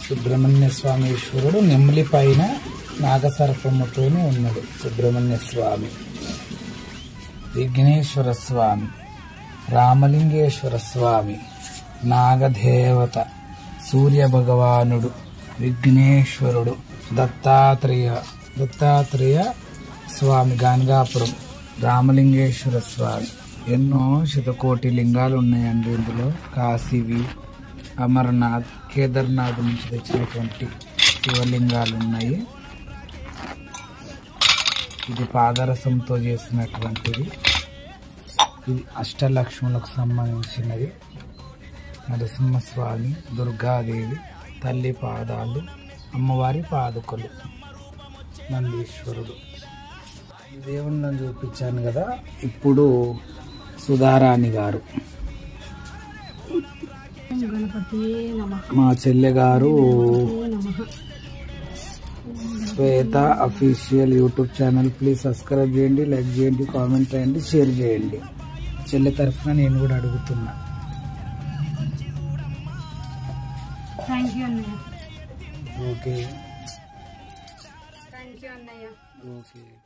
సుబ్రహ్మణ్య స్వామి ఈశ్వరుడు నెమలి పైన నాగసర్పముతోనే ఉన్నాడు. సుబ్రహ్మణ్య స్వామి, విఘ్నేశ్వర స్వామి, రామలింగేశ్వర స్వామి, నాగదేవత, సూర్య భగవానుడు, విఘ్నేశ్వరుడు, దత్తాత్రేయ స్వామి గానగాపురం, రామలింగేశ్వర స్వామి. ఎన్నో శతకోటి లింగాలు ఉన్నాయండి ఇందులో. కాశీవి, అమర్నాథ్, కేదార్నాథ్ నుంచి తెచ్చినటువంటి శివలింగాలు ఉన్నాయి. ఇది పాదరసంతో చేసినటువంటిది. ఇది అష్టలక్ష్ములకు సంబంధించినది. నరసింహస్వామి, దుర్గాదేవి, తల్లి పాదాలు, అమ్మవారి పాదుకలు, నందీశ్వరుడు. దేవుళ్ళని చూపించాను కదా. ఇప్పుడు సుధారాణి గారు, మా చెల్లె గారు Shweta official YouTube channel. Please subscribe చేయండి, లైక్ చేయండి, కామెంట్ చేయండి, షేర్ చేయండి. చెల్లె తరఫున నేను కూడా అడుగుతున్నా. ఓకే. థ్యాంక్ యూ అన్నయ్య. ఓకే.